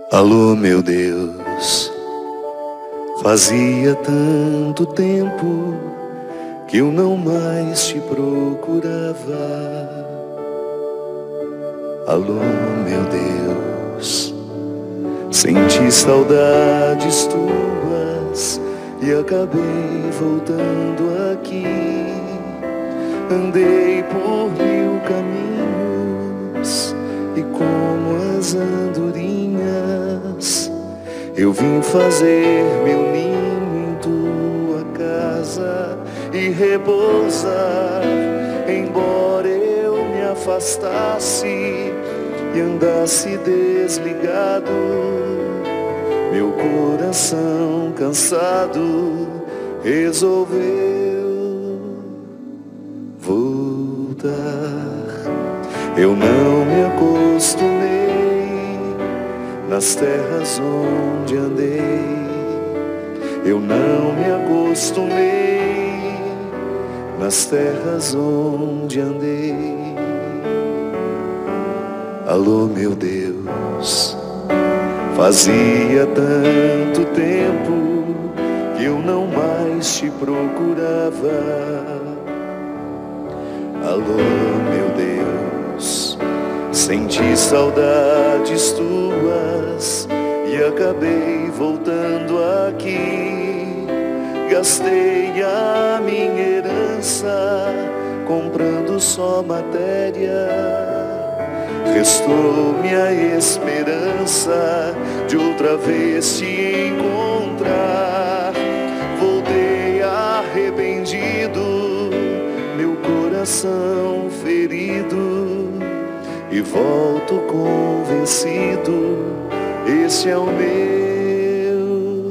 Alô, meu Deus, fazia tanto tempo que eu não mais te procurava. Alô, meu Deus, senti saudades tuas e acabei voltando aqui. Andei por 1000 caminhos e como as andorinhas eu vim fazer meu ninho em tua casa e repousar. Embora eu me afastasse e andasse desligado, meu coração cansado resolveu voltar. Eu não me acostumei nas terras onde andei. Eu não me acostumei nas terras onde andei. Alô, meu Deus, fazia tanto tempo que eu não mais te procurava. Alô, meu Deus, senti saudades tuas e acabei voltando aqui. Gastei a minha herança comprando só matéria. Restou-me a esperança de outra vez te encontrar. Voltei arrependido, meu coração ferido, e volto convencido, esse é o meu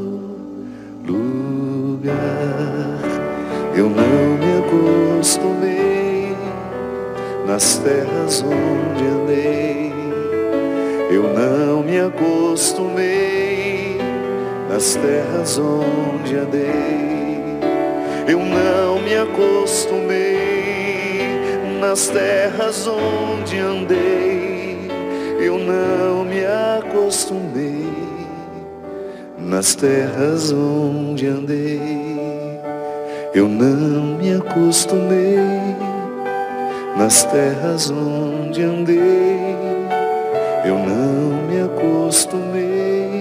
lugar. Eu não me acostumei nas terras onde andei. Eu não me acostumei nas terras onde andei. Eu não me acostumei nas terras onde andei. Eu não me acostumei nas terras onde andei. Eu não me acostumei nas terras onde andei. Eu não me acostumei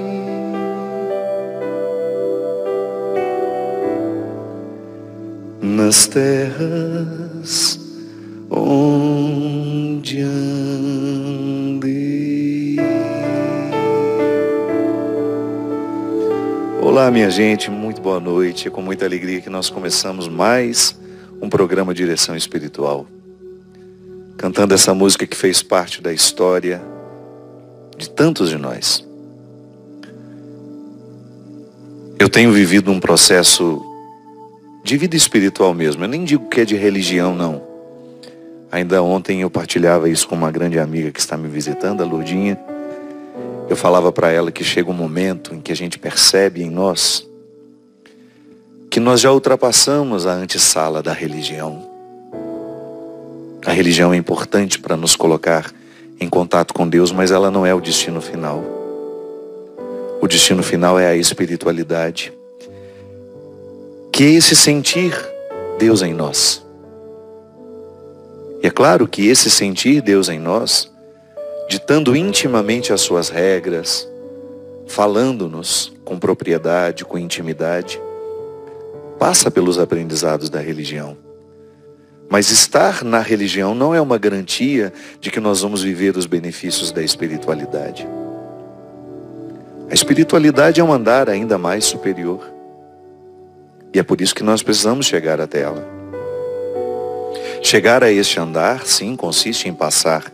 nas terras onde andei. Olá, minha gente, muito boa noite. É com muita alegria que nós começamos mais um programa Direção Espiritual, cantando essa música que fez parte da história de tantos de nós. Eu tenho vivido um processo de vida espiritual mesmo. Eu nem digo que é de religião, não. Ainda ontem eu partilhava isso com uma grande amiga que está me visitando, a Lourdinha. Eu falava para ela que chega um momento em que a gente percebe em nós que nós já ultrapassamos a antessala da religião. A religião é importante para nos colocar em contato com Deus, mas ela não é o destino final. O destino final é a espiritualidade, que é esse sentir Deus em nós. E é claro que esse sentir Deus em nós, ditando intimamente as suas regras, falando-nos com propriedade, com intimidade, passa pelos aprendizados da religião. Mas estar na religião não é uma garantia de que nós vamos viver os benefícios da espiritualidade. A espiritualidade é um andar ainda mais superior. E é por isso que nós precisamos chegar até ela. Chegar a este andar, sim, consiste em passar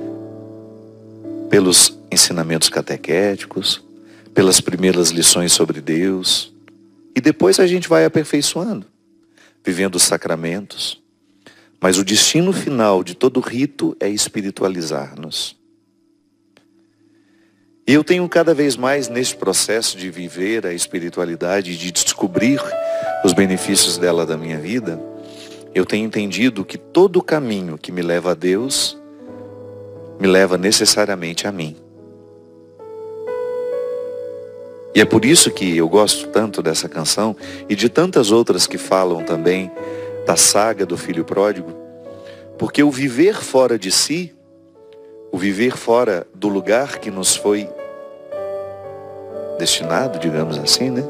pelos ensinamentos catequéticos, pelas primeiras lições sobre Deus, e depois a gente vai aperfeiçoando, vivendo os sacramentos. Mas o destino final de todo rito é espiritualizar-nos. E eu tenho cada vez mais nesse processo de viver a espiritualidade, de descobrir os benefícios dela da minha vida, eu tenho entendido que todo o caminho que me leva a Deus, me leva necessariamente a mim. E é por isso que eu gosto tanto dessa canção e de tantas outras que falam também da saga do filho pródigo, porque o viver fora de si, o viver fora do lugar que nos foi destinado, digamos assim, né?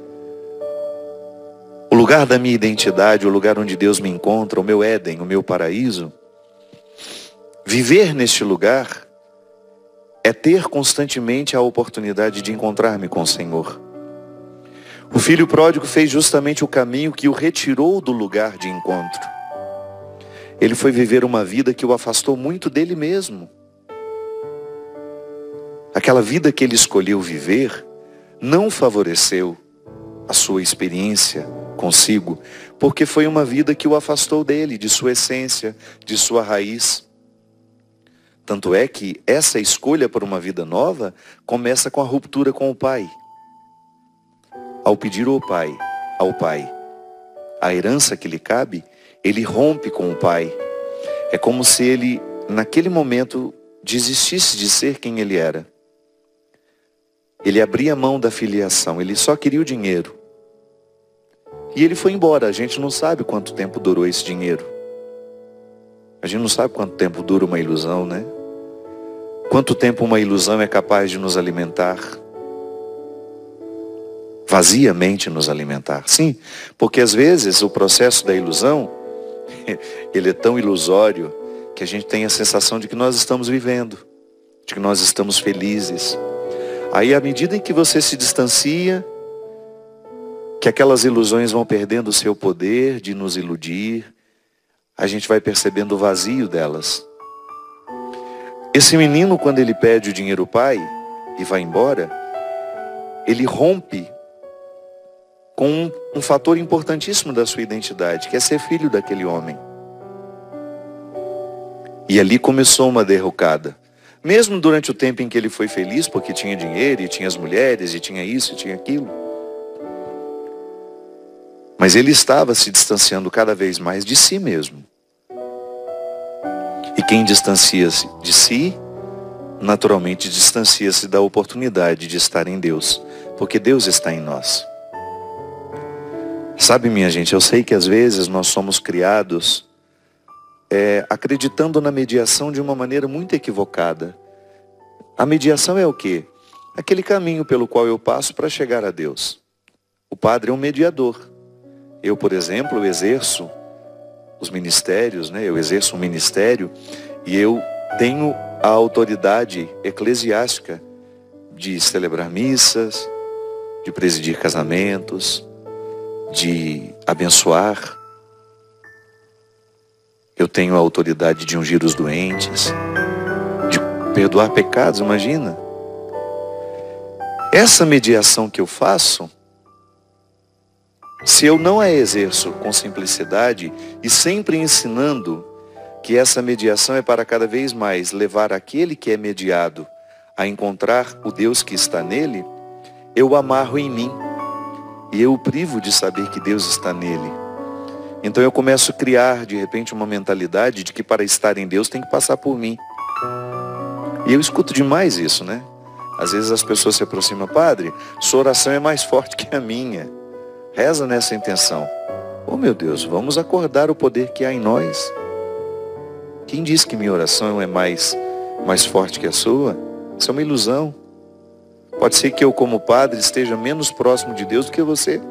O lugar da minha identidade, o lugar onde Deus me encontra, o meu Éden, o meu paraíso. Viver neste lugar é ter constantemente a oportunidade de encontrar-me com o Senhor. O filho pródigo fez justamente o caminho que o retirou do lugar de encontro. Ele foi viver uma vida que o afastou muito dele mesmo. Aquela vida que ele escolheu viver não favoreceu a sua experiência consigo, porque foi uma vida que o afastou dele, de sua essência, de sua raiz. Tanto é que essa escolha por uma vida nova começa com a ruptura com o pai. Ao pedir ao pai a herança que lhe cabe, ele rompe com o pai. É como se ele, naquele momento, desistisse de ser quem ele era. Ele abria mão da filiação, ele só queria o dinheiro. E ele foi embora. A gente não sabe quanto tempo durou esse dinheiro. A gente não sabe quanto tempo dura uma ilusão, né? Quanto tempo uma ilusão é capaz de nos alimentar? Vaziamente nos alimentar. Sim, porque às vezes o processo da ilusão, ele é tão ilusório que a gente tem a sensação de que nós estamos vivendo, de que nós estamos felizes. Aí à medida em que você se distancia, que aquelas ilusões vão perdendo o seu poder de nos iludir, a gente vai percebendo o vazio delas. Esse menino, quando ele pede o dinheiro ao pai e vai embora, ele rompe com um fator importantíssimo da sua identidade, que é ser filho daquele homem. E ali começou uma derrocada. Mesmo durante o tempo em que ele foi feliz, porque tinha dinheiro, e tinha as mulheres, e tinha isso, e tinha aquilo. Mas ele estava se distanciando cada vez mais de si mesmo. E quem distancia-se de si, naturalmente distancia-se da oportunidade de estar em Deus, porque Deus está em nós. Sabe, minha gente, eu sei que às vezes nós somos criados acreditando na mediação de uma maneira muito equivocada. A mediação é o quê? Aquele caminho pelo qual eu passo para chegar a Deus. O padre é um mediador. Eu, por exemplo, exerço os ministérios, né? Eu exerço um ministério e eu tenho a autoridade eclesiástica de celebrar missas, de presidir casamentos, de abençoar. Eu tenho a autoridade de ungir os doentes, de perdoar pecados, imagina. Essa mediação que eu faço, se eu não a exerço com simplicidade e sempre ensinando que essa mediação é para cada vez mais levar aquele que é mediado a encontrar o Deus que está nele, eu amarro em mim e eu o privo de saber que Deus está nele. Então eu começo a criar de repente uma mentalidade de que para estar em Deus tem que passar por mim. E eu escuto demais isso, né? Às vezes as pessoas se aproximam: padre, sua oração é mais forte que a minha. Reza nessa intenção. Oh meu Deus, vamos acordar o poder que há em nós. Quem diz que minha oração é mais forte que a sua? Isso é uma ilusão. Pode ser que eu, como padre, esteja menos próximo de Deus do que você.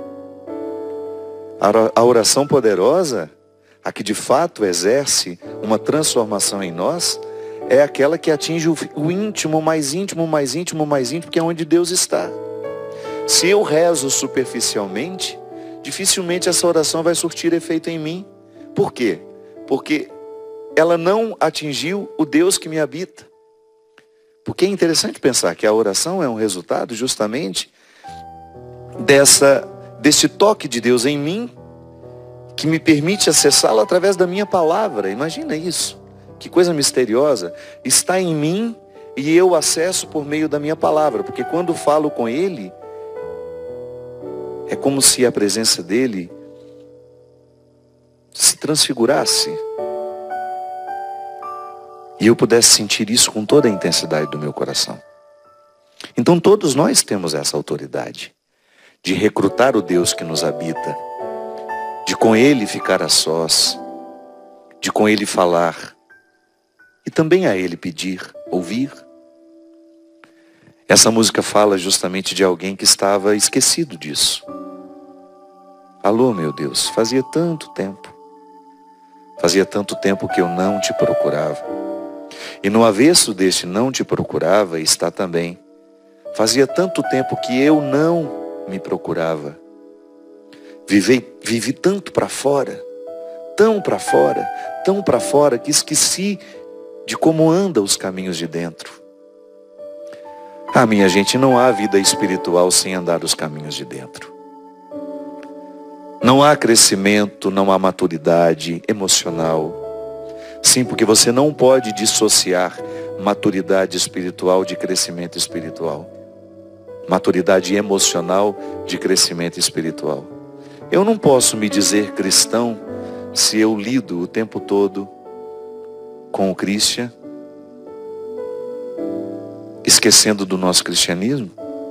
A oração poderosa, a que de fato exerce uma transformação em nós, é aquela que atinge o íntimo, mais íntimo, mais íntimo, mais íntimo, que é onde Deus está. Se eu rezo superficialmente, dificilmente essa oração vai surtir efeito em mim. Por quê? Porque ela não atingiu o Deus que me habita. Porque é interessante pensar que a oração é um resultado justamente desse toque de Deus em mim, que me permite acessá-lo através da minha palavra. Imagina isso. Que coisa misteriosa. Está em mim e eu acesso por meio da minha palavra. Porque quando falo com Ele, é como se a presença dEle se transfigurasse. E eu pudesse sentir isso com toda a intensidade do meu coração. Então todos nós temos essa autoridade de recrutar o Deus que nos habita, de com Ele ficar a sós, de com Ele falar e também a Ele pedir, ouvir. Essa música fala justamente de alguém que estava esquecido disso. Alô, meu Deus, fazia tanto tempo que eu não te procurava. E no avesso deste não te procurava está também: fazia tanto tempo que eu não me procurava. Vivi tanto para fora, tão para fora, que esqueci de como andam os caminhos de dentro. Ah, minha gente, não há vida espiritual sem andar os caminhos de dentro. Não há crescimento, não há maturidade emocional. Sim, porque você não pode dissociar maturidade espiritual de crescimento espiritual. Maturidade emocional de crescimento espiritual. Eu não posso me dizer cristão se eu lido o tempo todo com o Christian, esquecendo do nosso cristianismo.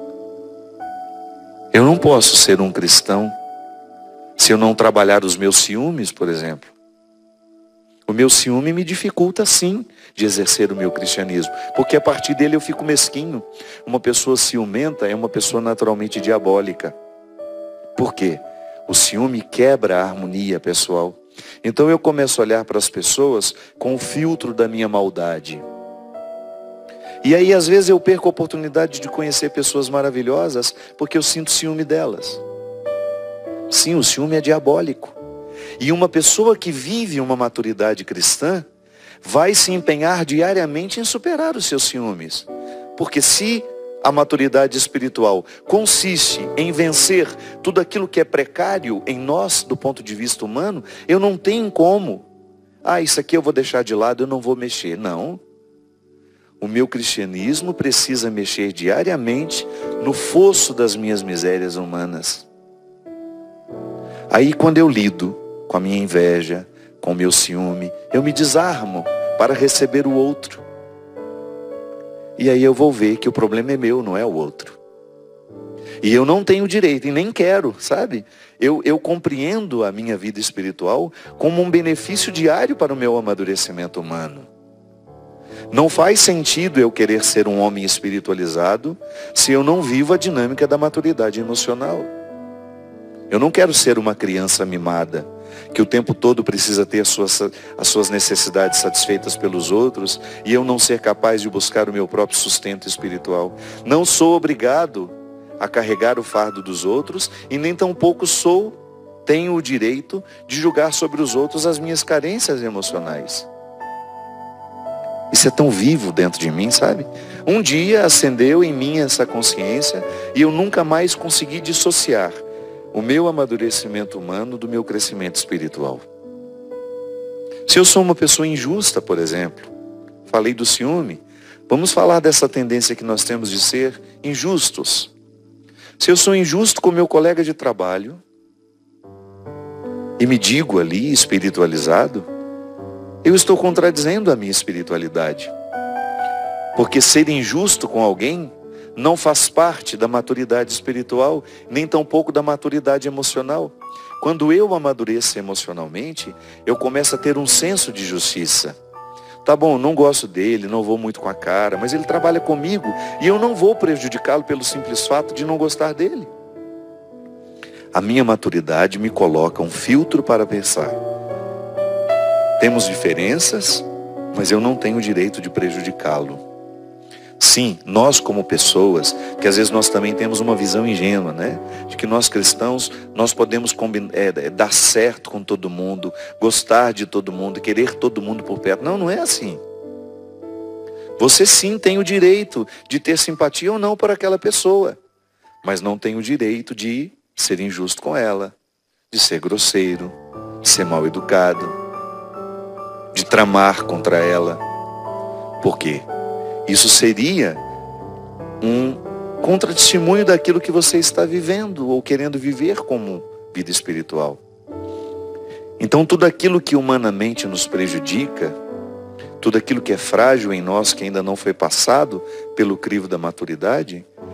Eu não posso ser um cristão se eu não trabalhar os meus ciúmes, por exemplo. O meu ciúme me dificulta sim de exercer o meu cristianismo, porque a partir dele eu fico mesquinho. Uma pessoa ciumenta é uma pessoa naturalmente diabólica. Por quê? O ciúme quebra a harmonia pessoal. Então eu começo a olhar para as pessoas com o filtro da minha maldade. E aí às vezes eu perco a oportunidade de conhecer pessoas maravilhosas porque eu sinto ciúme delas. Sim, o ciúme é diabólico. E uma pessoa que vive uma maturidade cristã vai se empenhar diariamente em superar os seus ciúmes. Porque se a maturidade espiritual consiste em vencer tudo aquilo que é precário em nós, do ponto de vista humano, eu não tenho como. Ah, isso aqui eu vou deixar de lado, eu não vou mexer. Não. O meu cristianismo precisa mexer diariamente no fosso das minhas misérias humanas. Aí quando eu lido com a minha inveja, com o meu ciúme, eu me desarmo para receber o outro. E aí eu vou ver que o problema é meu, não é o outro. E eu não tenho direito, e nem quero, sabe? Eu compreendo a minha vida espiritual como um benefício diário para o meu amadurecimento humano. Não faz sentido eu querer ser um homem espiritualizado se eu não vivo a dinâmica da maturidade emocional. Eu não quero ser uma criança mimada, que o tempo todo precisa ter as suas necessidades satisfeitas pelos outros e eu não ser capaz de buscar o meu próprio sustento espiritual. Não sou obrigado a carregar o fardo dos outros e nem tampouco tenho o direito de julgar sobre os outros as minhas carências emocionais. Isso é tão vivo dentro de mim, sabe? Um dia acendeu em mim essa consciência e eu nunca mais consegui dissociar o meu amadurecimento humano do meu crescimento espiritual. Se eu sou uma pessoa injusta, por exemplo, falei do ciúme, vamos falar dessa tendência que nós temos de ser injustos. Se eu sou injusto com meu colega de trabalho e me digo ali espiritualizado, eu estou contradizendo a minha espiritualidade. Porque ser injusto com alguém não faz parte da maturidade espiritual, nem tampouco da maturidade emocional. Quando eu amadureço emocionalmente, eu começo a ter um senso de justiça. Tá bom, não gosto dele, não vou muito com a cara, mas ele trabalha comigo e eu não vou prejudicá-lo pelo simples fato de não gostar dele. A minha maturidade me coloca um filtro para pensar. Temos diferenças, mas eu não tenho o direito de prejudicá-lo. Sim, nós como pessoas, que às vezes nós também temos uma visão ingênua, né? De que nós cristãos, nós podemos dar certo com todo mundo, gostar de todo mundo, querer todo mundo por perto. Não, não é assim. Você sim tem o direito de ter simpatia ou não por aquela pessoa, mas não tem o direito de ser injusto com ela, de ser grosseiro, de ser mal educado, de tramar contra ela. Por quê? Isso seria um contratestemunho daquilo que você está vivendo ou querendo viver como vida espiritual. Então tudo aquilo que humanamente nos prejudica, tudo aquilo que é frágil em nós, que ainda não foi passado pelo crivo da maturidade,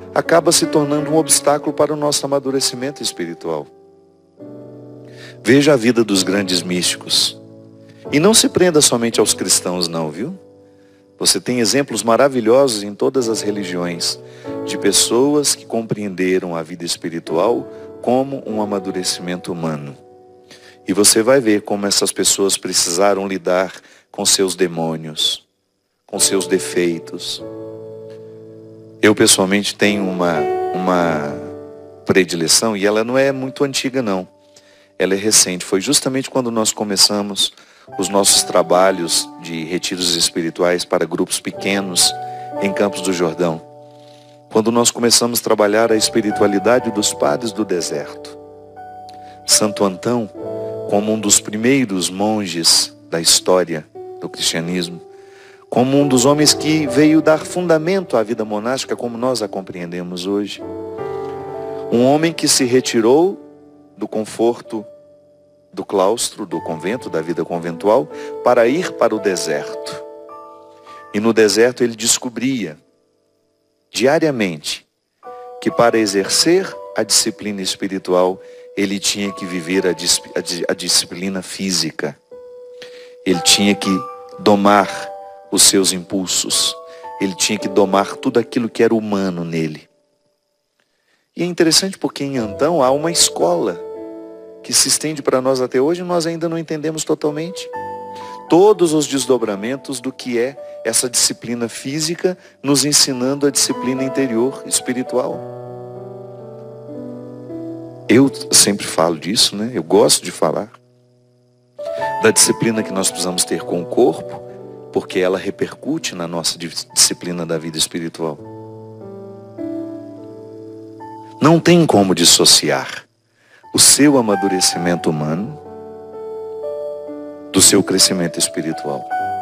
acaba se tornando um obstáculo para o nosso amadurecimento espiritual. Veja a vida dos grandes místicos. E não se prenda somente aos cristãos não, viu? Você tem exemplos maravilhosos em todas as religiões, de pessoas que compreenderam a vida espiritual como um amadurecimento humano. E você vai ver como essas pessoas precisaram lidar com seus demônios, com seus defeitos. Eu pessoalmente tenho uma predileção, e ela não é muito antiga não. Ela é recente. Foi justamente quando nós começamos os nossos trabalhos de retiros espirituais para grupos pequenos em Campos do Jordão. Quando nós começamos a trabalhar a espiritualidade dos padres do deserto. Santo Antão, como um dos primeiros monges da história do cristianismo, como um dos homens que veio dar fundamento à vida monástica como nós a compreendemos hoje. Um homem que se retirou do conforto do claustro, do convento, da vida conventual, para ir para o deserto. E no deserto ele descobria, diariamente, que para exercer a disciplina espiritual, ele tinha que viver a disciplina física. Ele tinha que domar os seus impulsos. Ele tinha que domar tudo aquilo que era humano nele. E é interessante porque em Antão há uma escola que se estende para nós até hoje e nós ainda não entendemos totalmente. Todos os desdobramentos do que é essa disciplina física, nos ensinando a disciplina interior, espiritual. Eu sempre falo disso, né? Eu gosto de falar da disciplina que nós precisamos ter com o corpo, porque ela repercute na nossa disciplina da vida espiritual. Não tem como dissociar o seu amadurecimento humano do seu crescimento espiritual.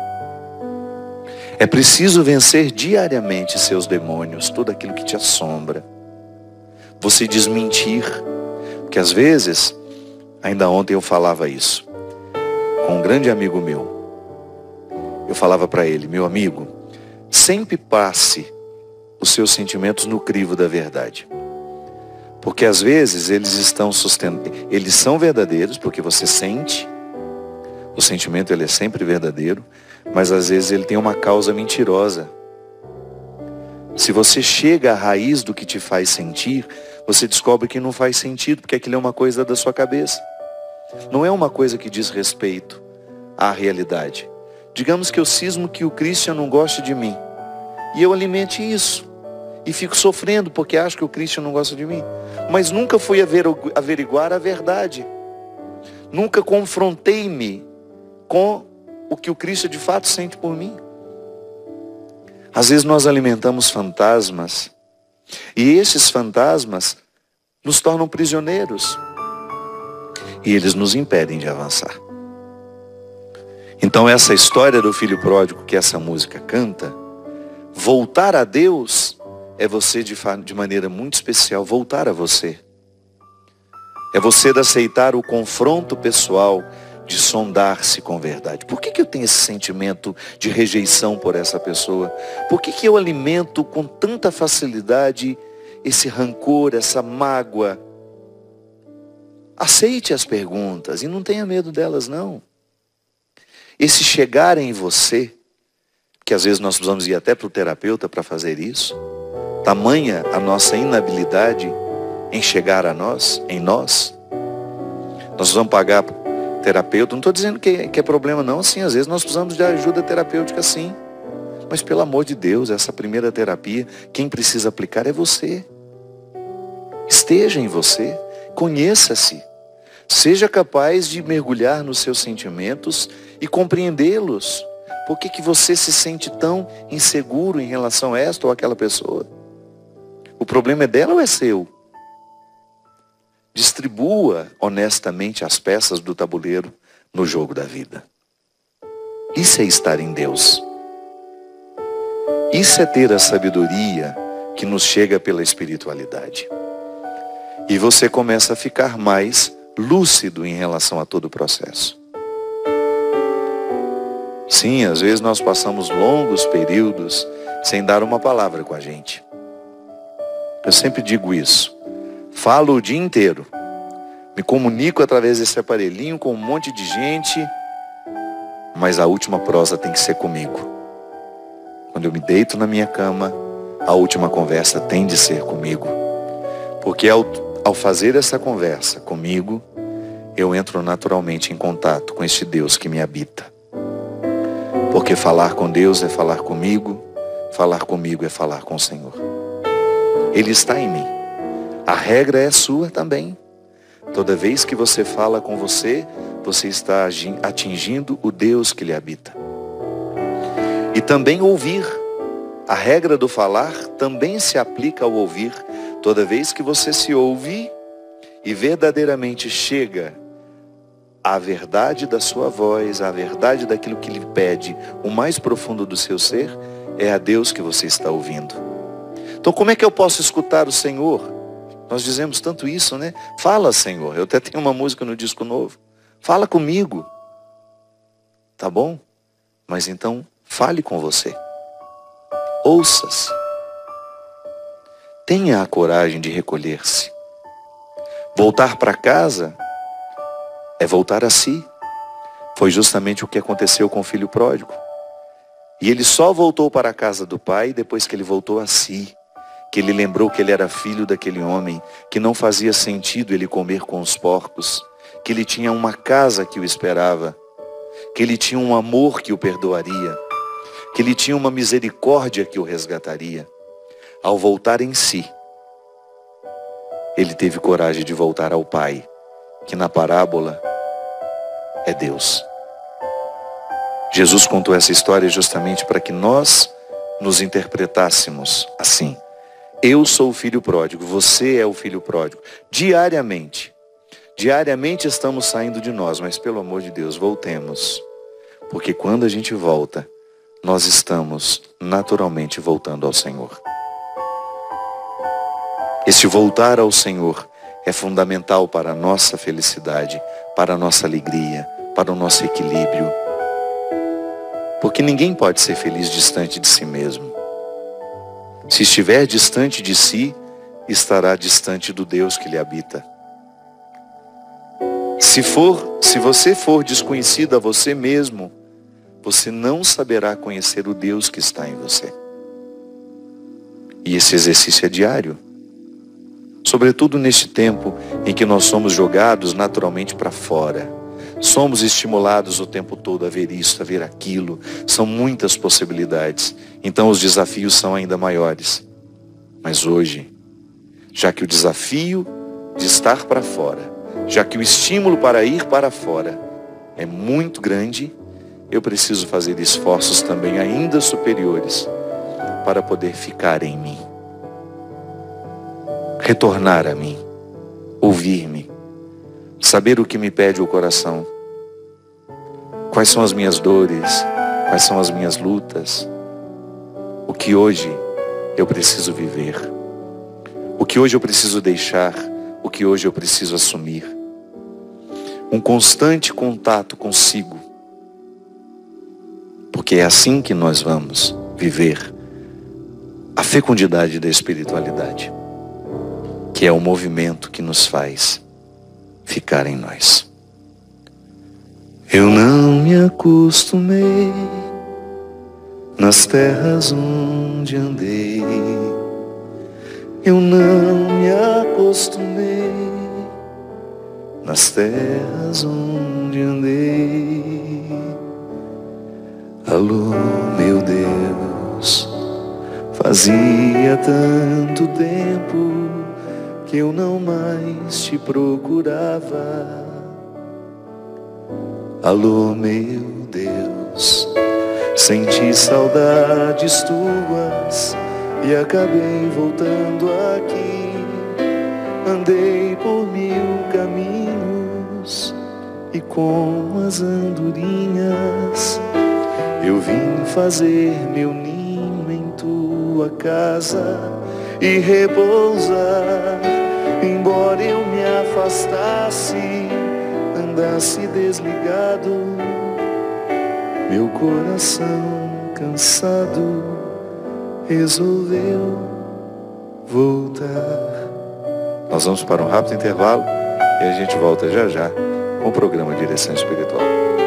É preciso vencer diariamente seus demônios, tudo aquilo que te assombra. Você desmentir, porque às vezes, ainda ontem eu falava isso com um grande amigo meu. Eu falava para ele, meu amigo, sempre passe os seus sentimentos no crivo da verdade. Porque às vezes eles são verdadeiros, porque você sente, o sentimento ele é sempre verdadeiro, mas às vezes ele tem uma causa mentirosa. Se você chega à raiz do que te faz sentir, você descobre que não faz sentido, porque aquilo é uma coisa da sua cabeça. Não é uma coisa que diz respeito à realidade. Digamos que eu cismo que o Christian não gosta de mim, e eu alimente isso. E fico sofrendo porque acho que o Christian não gosta de mim. Mas nunca fui averiguar a verdade. Nunca confrontei-me com o que o Christian de fato sente por mim. Às vezes nós alimentamos fantasmas. E esses fantasmas nos tornam prisioneiros. E eles nos impedem de avançar. Então essa história do filho pródigo que essa música canta, voltar a Deus, é você de maneira muito especial voltar a você. É você de aceitar o confronto pessoal, de sondar-se com verdade. Por que eu tenho esse sentimento de rejeição por essa pessoa? Por que eu alimento com tanta facilidade esse rancor, essa mágoa? Aceite as perguntas e não tenha medo delas não. Esse chegar em você, que às vezes nós precisamos ir até para o terapeuta para fazer isso, tamanha a nossa inabilidade em chegar a nós, em nós. Nós vamos pagar terapeuta, não estou dizendo que é problema não, sim, às vezes nós precisamos de ajuda terapêutica sim. Mas pelo amor de Deus, essa primeira terapia, quem precisa aplicar é você. Esteja em você, conheça-se. Seja capaz de mergulhar nos seus sentimentos e compreendê-los. Por que você se sente tão inseguro em relação a esta ou aquela pessoa? O problema é dela ou é seu? Distribua honestamente as peças do tabuleiro no jogo da vida. Isso é estar em Deus. Isso é ter a sabedoria que nos chega pela espiritualidade. E você começa a ficar mais lúcido em relação a todo o processo. Sim, às vezes nós passamos longos períodos sem dar uma palavra com a gente. Eu sempre digo isso. Falo o dia inteiro. Me comunico através desse aparelhinho com um monte de gente, mas a última prosa tem que ser comigo. Quando eu me deito na minha cama, a última conversa tem de ser comigo. Porque ao fazer essa conversa comigo, eu entro naturalmente em contato com este Deus que me habita. Porque falar com Deus é falar comigo é falar com o Senhor. Ele está em mim. A regra é sua também. Toda vez que você fala com você, você está atingindo o Deus que lhe habita. E também ouvir. A regra do falar também se aplica ao ouvir. Toda vez que você se ouve e verdadeiramente chega à verdade da sua voz, à verdade daquilo que lhe pede, o mais profundo do seu ser, é a Deus que você está ouvindo. Então como é que eu posso escutar o Senhor? Nós dizemos tanto isso, né? Fala, Senhor. Eu até tenho uma música no disco novo. Fala comigo. Tá bom? Mas então, fale com você. Ouça-se. Tenha a coragem de recolher-se. Voltar para casa é voltar a si. Foi justamente o que aconteceu com o filho pródigo. E ele só voltou para a casa do pai depois que ele voltou a si. Que ele lembrou que ele era filho daquele homem, que não fazia sentido ele comer com os porcos, que ele tinha uma casa que o esperava, que ele tinha um amor que o perdoaria, que ele tinha uma misericórdia que o resgataria. Ao voltar em si, ele teve coragem de voltar ao Pai, que na parábola é Deus. Jesus contou essa história justamente para que nós nos interpretássemos assim. Eu sou o filho pródigo, você é o filho pródigo. Diariamente estamos saindo de nós, mas pelo amor de Deus, voltemos. Porque quando a gente volta, nós estamos naturalmente voltando ao Senhor. Esse voltar ao Senhor é fundamental para a nossa felicidade, para a nossa alegria, para o nosso equilíbrio. Porque ninguém pode ser feliz distante de si mesmo. Se estiver distante de si, estará distante do Deus que lhe habita. Se você for desconhecido a você mesmo, você não saberá conhecer o Deus que está em você. E esse exercício é diário. Sobretudo neste tempo em que nós somos jogados naturalmente para fora. Somos estimulados o tempo todo a ver isso, a ver aquilo. São muitas possibilidades. Então os desafios são ainda maiores. Mas hoje, já que o desafio de estar para fora, já que o estímulo para ir para fora é muito grande, eu preciso fazer esforços também ainda superiores para poder ficar em mim. Retornar a mim. Ouvir-me. Saber o que me pede o coração. Quais são as minhas dores, quais são as minhas lutas. O que hoje eu preciso viver. O que hoje eu preciso deixar, o que hoje eu preciso assumir. Um constante contato consigo. Porque é assim que nós vamos viver a fecundidade da espiritualidade, que é o movimento que nos faz ficar em nós. Eu não me acostumei nas terras onde andei. Eu não me acostumei nas terras onde andei. Alô, meu Deus, fazia tanto tempo que eu não mais te procurava. Alô, meu Deus, senti saudades tuas e acabei voltando aqui. Andei por 1000 caminhos e com as andorinhas eu vim fazer meu ninho em tua casa e repousar. Embora eu me afastasse, andasse desligado, meu coração cansado resolveu voltar. Nós vamos para um rápido intervalo e a gente volta já já com o programa Direção Espiritual.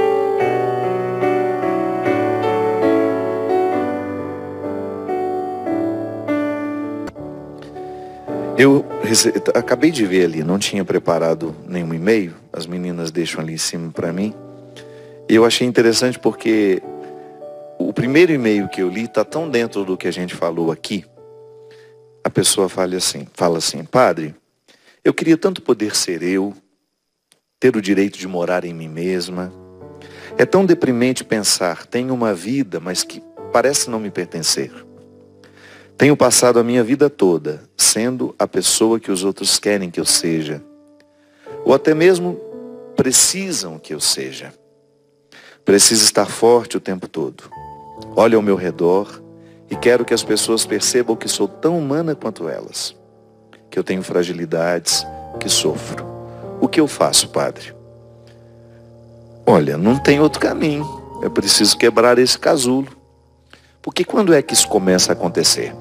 Eu acabei de ver ali, não tinha preparado nenhum e-mail, as meninas deixam ali em cima para mim. E eu achei interessante porque o primeiro e-mail que eu li está tão dentro do que a gente falou aqui. A pessoa fala assim, padre, eu queria tanto poder ser eu, ter o direito de morar em mim mesma. É tão deprimente pensar, tenho uma vida, mas que parece não me pertencer. Tenho passado a minha vida toda sendo a pessoa que os outros querem que eu seja, ou até mesmo precisam que eu seja. Preciso estar forte o tempo todo. Olho ao meu redor e quero que as pessoas percebam que sou tão humana quanto elas, que eu tenho fragilidades, que sofro. O que eu faço, padre? Olha, não tem outro caminho. Eu preciso quebrar esse casulo. Porque quando é que isso começa a acontecer?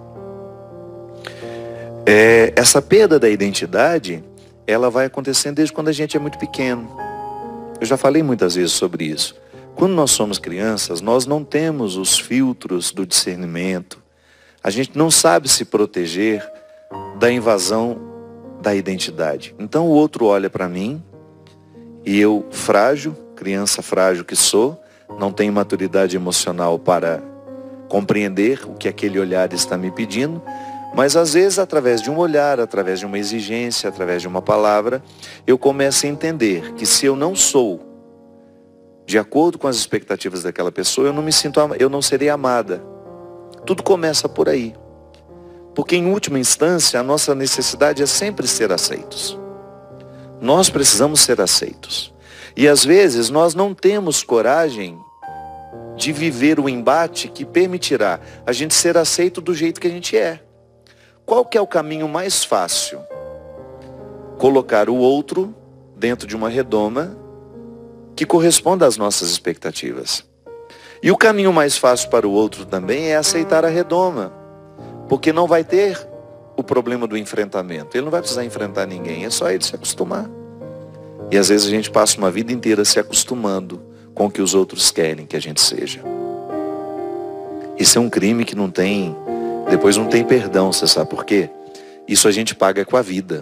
Essa perda da identidade, ela vai acontecendo desde quando a gente é muito pequeno. Eu já falei muitas vezes sobre isso. Quando nós somos crianças, nós não temos os filtros do discernimento. A gente não sabe se proteger da invasão da identidade. Então o outro olha para mim e eu, frágil, criança frágil que sou, não tenho maturidade emocional para compreender o que aquele olhar está me pedindo, mas às vezes através de um olhar, através de uma exigência, através de uma palavra, eu começo a entender que se eu não sou de acordo com as expectativas daquela pessoa, eu não serei amada. Tudo começa por aí. Porque em última instância, a nossa necessidade é sempre ser aceitos. Nós precisamos ser aceitos. E às vezes nós não temos coragem de viver o embate que permitirá a gente ser aceito do jeito que a gente é. Qual que é o caminho mais fácil? Colocar o outro dentro de uma redoma que corresponda às nossas expectativas. E o caminho mais fácil para o outro também é aceitar a redoma, porque não vai ter o problema do enfrentamento. Ele não vai precisar enfrentar ninguém, é só ele se acostumar. E às vezes a gente passa uma vida inteira se acostumando com o que os outros querem que a gente seja. Isso é um crime que depois não tem perdão, você sabe por quê? Isso a gente paga com a vida.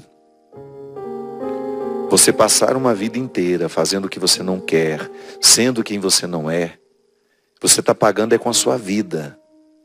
Você passar uma vida inteira fazendo o que você não quer, sendo quem você não é, você está pagando com a sua vida.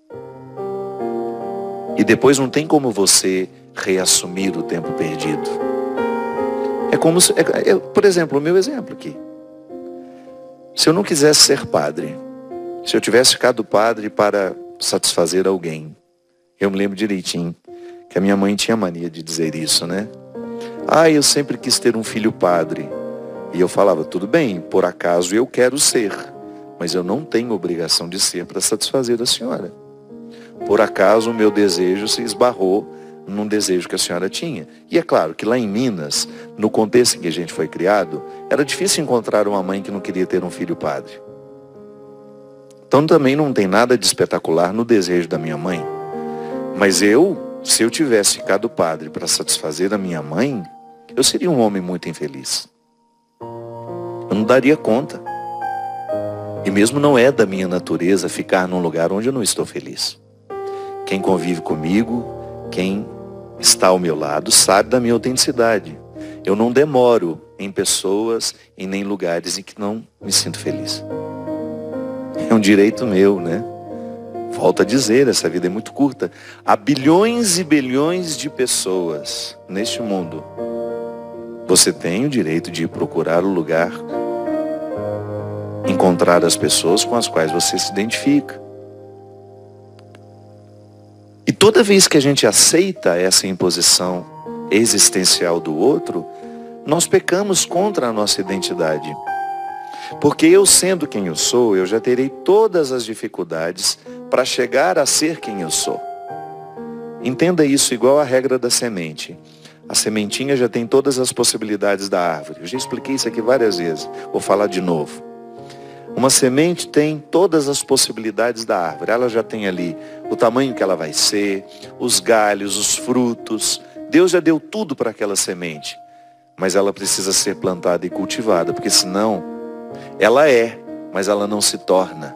E depois não tem como você reassumir o tempo perdido. É como se, por exemplo, o meu exemplo aqui. Se eu não quisesse ser padre, se eu tivesse ficado padre para satisfazer alguém, eu me lembro direitinho que a minha mãe tinha mania de dizer isso, né? Eu sempre quis ter um filho padre. E eu falava, tudo bem, por acaso eu quero ser, mas eu não tenho obrigação de ser para satisfazer a senhora. Por acaso o meu desejo se esbarrou num desejo que a senhora tinha. E é claro que lá em Minas, no contexto em que a gente foi criado, era difícil encontrar uma mãe que não queria ter um filho padre. Então também não tem nada de espetacular no desejo da minha mãe. Mas se eu tivesse ficado padre para satisfazer a minha mãe, eu seria um homem muito infeliz. Eu não daria conta. E mesmo não é da minha natureza ficar num lugar onde eu não estou feliz. Quem convive comigo, quem está ao meu lado, sabe da minha autenticidade. Eu não demoro em pessoas e nem lugares em que não me sinto feliz. É um direito meu, né? Volto a dizer, essa vida é muito curta. Há bilhões e bilhões de pessoas neste mundo. Você tem o direito de ir procurar o lugar, encontrar as pessoas com as quais você se identifica. E toda vez que a gente aceita essa imposição existencial do outro, nós pecamos contra a nossa identidade. Porque eu sendo quem eu sou, eu já terei todas as dificuldades para chegar a ser quem eu sou. Entenda isso igual a regra da semente. A sementinha já tem todas as possibilidades da árvore. Eu já expliquei isso aqui várias vezes. Vou falar de novo. Uma semente tem todas as possibilidades da árvore. Ela já tem ali o tamanho que ela vai ser, os galhos, os frutos. Deus já deu tudo para aquela semente. Mas ela precisa ser plantada e cultivada, porque senão ela é, mas ela não se torna.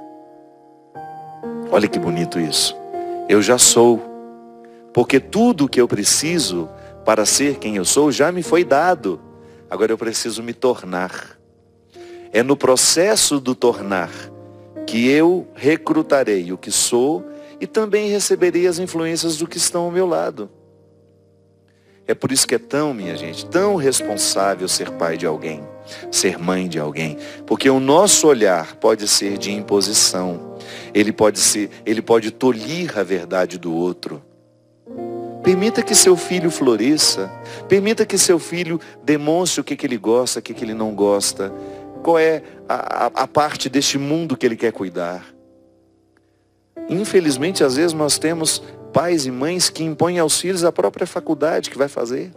Olha que bonito isso. Eu já sou, porque tudo o que eu preciso para ser quem eu sou já me foi dado. Agora eu preciso me tornar. É no processo do tornar que eu recrutarei o que sou e também receberei as influências do que estão ao meu lado. É por isso que é tão, minha gente, tão responsável ser pai de alguém, ser mãe de alguém, porque o nosso olhar pode ser de imposição, ele pode tolir a verdade do outro. Permita que seu filho floresça, permita que seu filho demonstre o que ele gosta, o que ele não gosta, qual é a parte deste mundo que ele quer cuidar. Infelizmente, às vezes nós temos pais e mães que impõem aos filhos a própria faculdade que vai fazer.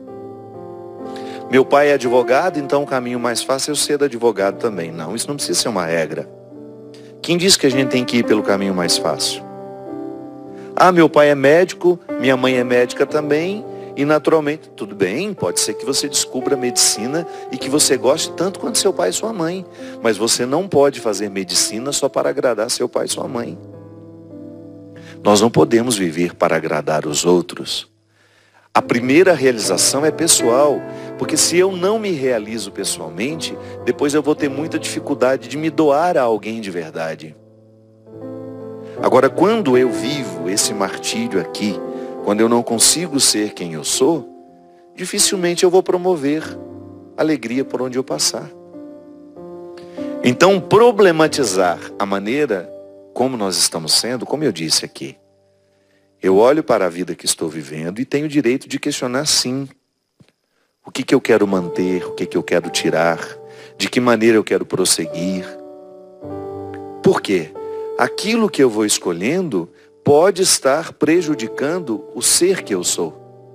Meu pai é advogado, então o caminho mais fácil é eu ser advogado também. Não, isso não precisa ser uma regra. Quem diz que a gente tem que ir pelo caminho mais fácil? Ah, meu pai é médico, minha mãe é médica também, e naturalmente, tudo bem, pode ser que você descubra medicina e que você goste tanto quanto seu pai e sua mãe. Mas você não pode fazer medicina só para agradar seu pai e sua mãe. Nós não podemos viver para agradar os outros. A primeira realização é pessoal, porque se eu não me realizo pessoalmente, depois eu vou ter muita dificuldade de me doar a alguém de verdade. Agora, quando eu vivo esse martírio aqui, quando eu não consigo ser quem eu sou, dificilmente eu vou promover alegria por onde eu passar. Então, problematizar a maneira como nós estamos sendo, como eu disse aqui, eu olho para a vida que estou vivendo e tenho o direito de questionar sim. O que eu quero manter, o que eu quero tirar, de que maneira eu quero prosseguir. Por quê? Aquilo que eu vou escolhendo pode estar prejudicando o ser que eu sou.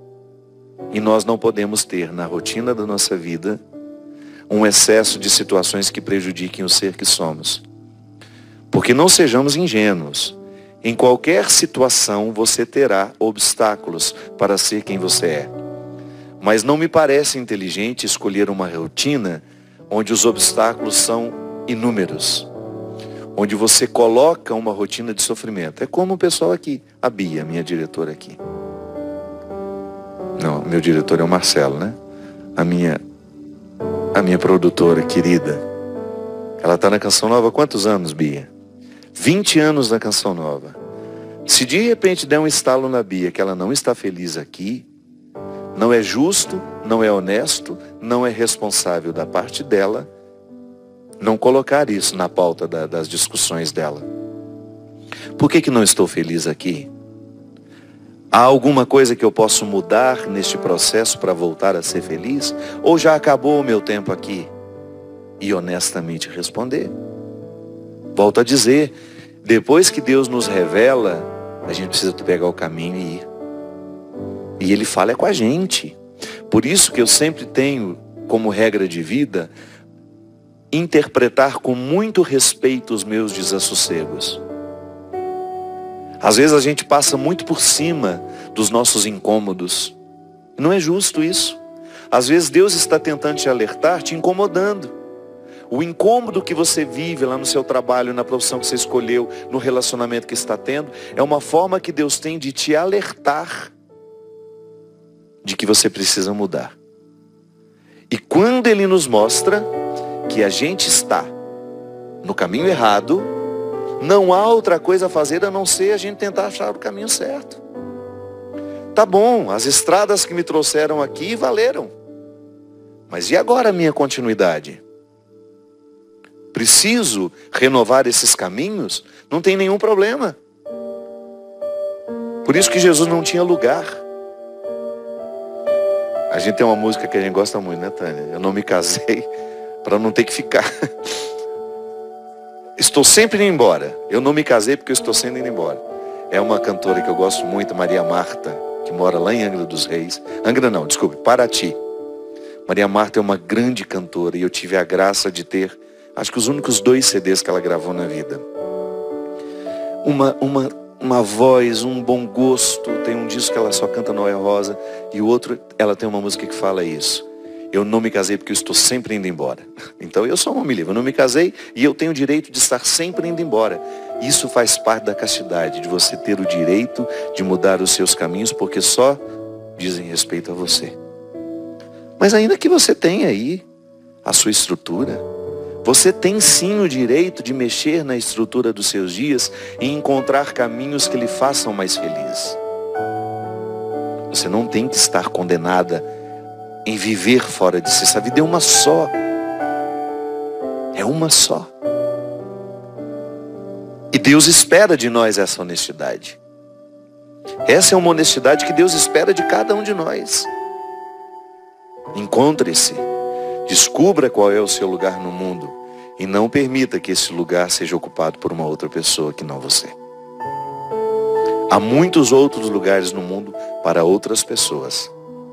E nós não podemos ter na rotina da nossa vida um excesso de situações que prejudiquem o ser que somos. Porque não sejamos ingênuos. Em qualquer situação você terá obstáculos para ser quem você é. Mas não me parece inteligente escolher uma rotina onde os obstáculos são inúmeros. Onde você coloca uma rotina de sofrimento. É como o pessoal aqui, a Bia, minha diretora aqui. Não, meu diretor é o Marcelo, né? A minha produtora querida. Ela está na Canção Nova há quantos anos, Bia? 20 anos na Canção Nova. Se de repente der um estalo na Bia que ela não está feliz aqui, não é justo, não é honesto, não é responsável da parte dela não colocar isso na pauta das discussões dela. Por que não estou feliz aqui? Há alguma coisa que eu posso mudar neste processo para voltar a ser feliz? Ou já acabou o meu tempo aqui? E honestamente responder. Volto a dizer, depois que Deus nos revela, a gente precisa pegar o caminho e ir. E Ele fala com a gente. Por isso que eu sempre tenho como regra de vida interpretar com muito respeito os meus desassossegos. Às vezes a gente passa muito por cima dos nossos incômodos. Não é justo isso. Às vezes Deus está tentando te alertar, te incomodando. O incômodo que você vive lá no seu trabalho, na profissão que você escolheu, no relacionamento que está tendo, é uma forma que Deus tem de te alertar de que você precisa mudar. E quando Ele nos mostra que a gente está no caminho errado, não há outra coisa a fazer a não ser a gente tentar achar o caminho certo. Tá bom, as estradas que me trouxeram aqui valeram. Mas e agora a minha continuidade? Preciso renovar esses caminhos? Não tem nenhum problema. Por isso que Jesus não tinha lugar. A gente tem uma música que a gente gosta muito, né, Tânia? Eu não me casei para não ter que ficar. Estou sempre indo embora. Eu não me casei porque eu estou sempre indo embora. É uma cantora que eu gosto muito, Maria Marta, que mora lá em Angra dos Reis. Angra não, desculpe, Paraty. Maria Marta é uma grande cantora e eu tive a graça de ter Acho que os únicos 2 CDs que ela gravou na vida. Uma voz, um bom gosto. Tem um disco que ela só canta Noel Rosa. E o outro, ela tem uma música que fala isso. Eu não me casei porque eu estou sempre indo embora. Então eu sou um homem livre. Eu não me casei e eu tenho o direito de estar sempre indo embora. Isso faz parte da castidade, de você ter o direito de mudar os seus caminhos, porque só dizem respeito a você. Mas ainda que você tenha aí a sua estrutura, você tem sim o direito de mexer na estrutura dos seus dias e encontrar caminhos que lhe façam mais feliz. Você não tem que estar condenada em viver fora de si. Essa vida é uma só. É uma só. E Deus espera de nós essa honestidade. Essa é uma honestidade que Deus espera de cada um de nós. Encontre-se. Descubra qual é o seu lugar no mundo. E não permita que esse lugar seja ocupado por uma outra pessoa que não você. Há muitos outros lugares no mundo para outras pessoas.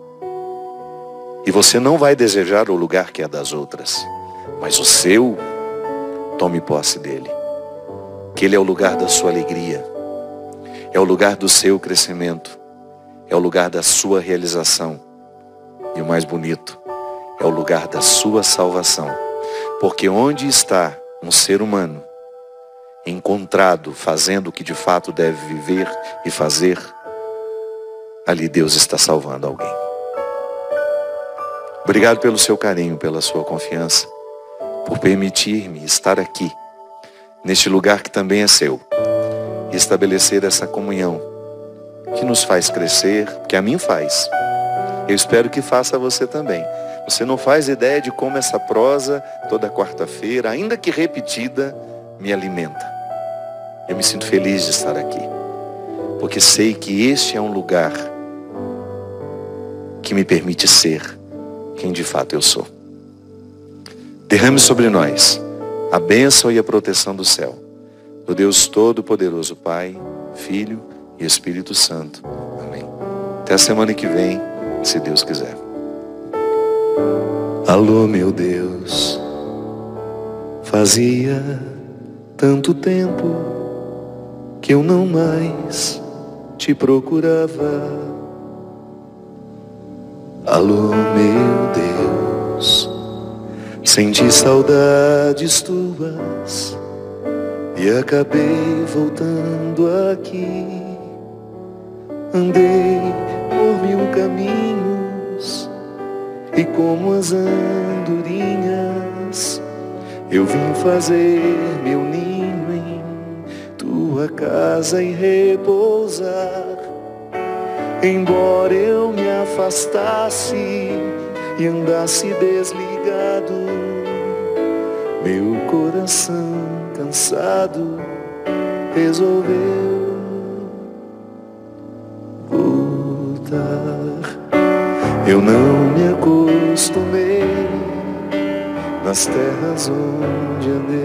E você não vai desejar o lugar que é das outras. Mas o seu, tome posse dele. Que ele é o lugar da sua alegria. É o lugar do seu crescimento. É o lugar da sua realização. E o mais bonito, é o lugar da sua salvação. Porque onde está um ser humano encontrado, fazendo o que de fato deve viver e fazer, ali Deus está salvando alguém. Obrigado pelo seu carinho, pela sua confiança, por permitir-me estar aqui, neste lugar que também é seu, e estabelecer essa comunhão que nos faz crescer, que a mim faz. Eu espero que faça a você também. Você não faz ideia de como essa prosa, toda quarta-feira, ainda que repetida, me alimenta. Eu me sinto feliz de estar aqui, porque sei que este é um lugar que me permite ser quem de fato eu sou. Derrame sobre nós a bênção e a proteção do céu, do Deus Todo-Poderoso, Pai, Filho e Espírito Santo. Amém. Até a semana que vem, se Deus quiser. Alô, meu Deus, fazia tanto tempo que eu não mais te procurava. Alô, meu Deus, senti saudades tuas e acabei voltando aqui. Andei por 1000 caminhos e como as andorinhas eu vim fazer meu ninho em tua casa e repousar. Embora eu me afastasse e andasse desligado, meu coração cansado resolveu voltar. Eu não me acostumei nas terras onde andei.